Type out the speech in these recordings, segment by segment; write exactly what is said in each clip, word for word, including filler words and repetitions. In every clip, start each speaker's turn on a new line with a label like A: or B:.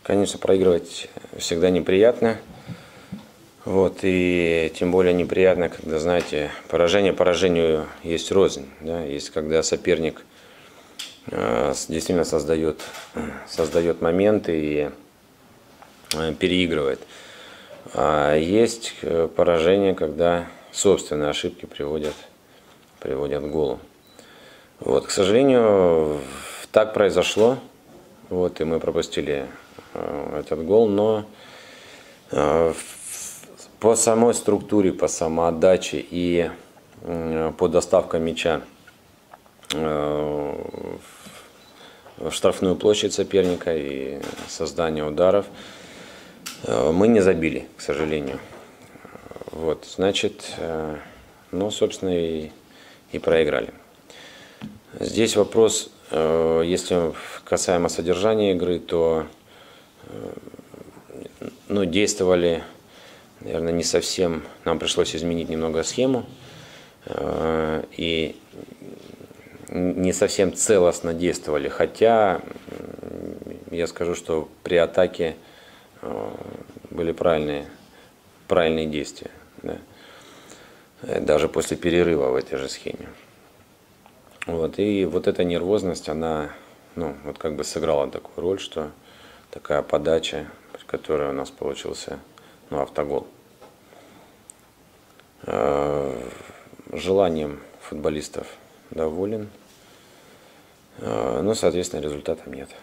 A: Конечно, проигрывать всегда неприятно. Вот, и тем более неприятно, когда, знаете, поражение поражению есть рознь. Да? Есть, когда соперник э, действительно создает, создает моменты и э, переигрывает. А есть поражение, когда собственные ошибки приводят, приводят к голу. Вот, к сожалению, так произошло. Вот, и мы пропустили э, этот гол, но э, по самой структуре, по самоотдаче и э, по доставке мяча э, в штрафную площадь соперника и создание ударов э, мы не забили, к сожалению. Вот, значит, э, ну, собственно, и, и проиграли. Здесь вопрос, э, если касаемо содержания игры, то э, ну, действовали, наверное, не совсем, нам пришлось изменить немного схему, э, и не совсем целостно действовали, хотя я скажу, что при атаке э, были правильные, правильные действия, да, даже после перерыва в этой же схеме. Вот, и вот эта нервозность, она, ну, вот как бы сыграла такую роль, что такая подача, при которой у нас получился, ну, автогол. Желанием футболистов доволен, но, соответственно, результатом нет.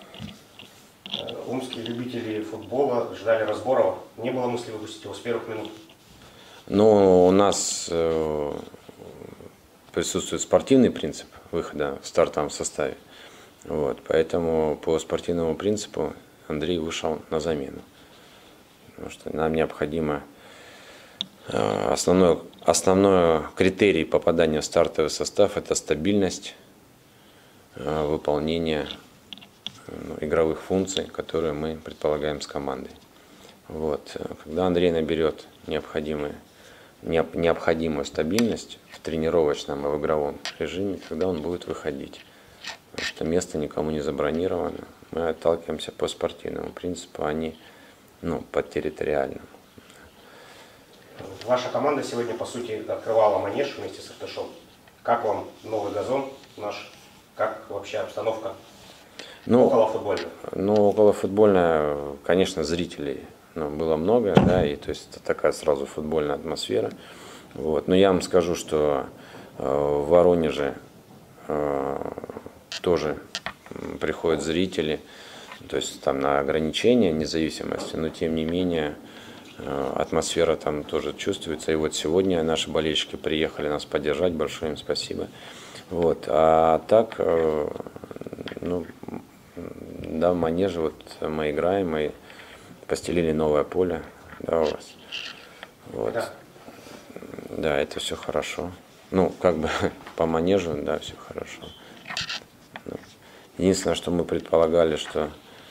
B: Омские любители футбола ждали разборов. Не было мысли выпустить его с первых минут?
A: Ну, у нас присутствует спортивный принцип выхода в стартовом составе. Вот, поэтому по спортивному принципу Андрей вышел на замену. Потому что нам необходимо основной, основной критерий попадания в стартовый состав – это стабильность выполнения, ну, игровых функций, которые мы предполагаем с командой. Вот. Когда Андрей наберет необходимые необходимую стабильность в тренировочном и в игровом режиме, когда он будет выходить. Потому что место никому не забронировано. Мы отталкиваемся по спортивному принципу, а не, ну, по территориальному.
B: Ваша команда сегодня, по сути, открывала манеж вместе с Иртышом. Как вам новый газон наш? Как вообще обстановка
A: ну,
B: околофутбольная?
A: Ну, околофутбольная, конечно, зрителей, ну, было много, да, и то есть это такая сразу футбольная атмосфера. Вот. Но я вам скажу, что э, в Воронеже э, тоже приходят зрители, то есть там на ограничения независимости, но тем не менее э, атмосфера там тоже чувствуется. И вот сегодня наши болельщики приехали нас поддержать, большое им спасибо. Вот. А так, э, ну, да, в манеже вот мы играем, мы постелили новое поле, да, у вас. Вот. Да. Да, это все хорошо. Ну, как бы по манежу, да, все хорошо. Единственное, что мы предполагали, что,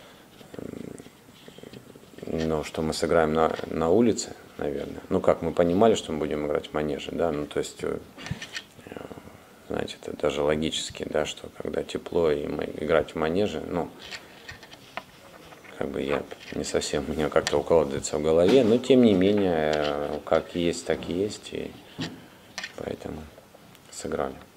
A: ну, что мы сыграем на, на улице, наверное. Ну, как мы понимали, что мы будем играть в манеже, да, ну, то есть, знаете, это даже логически, да, что когда тепло и мы играть в манеже, ну, как бы я не совсем, у меня как-то укладывается в голове, но тем не менее, как есть, так и есть, и поэтому сыграли.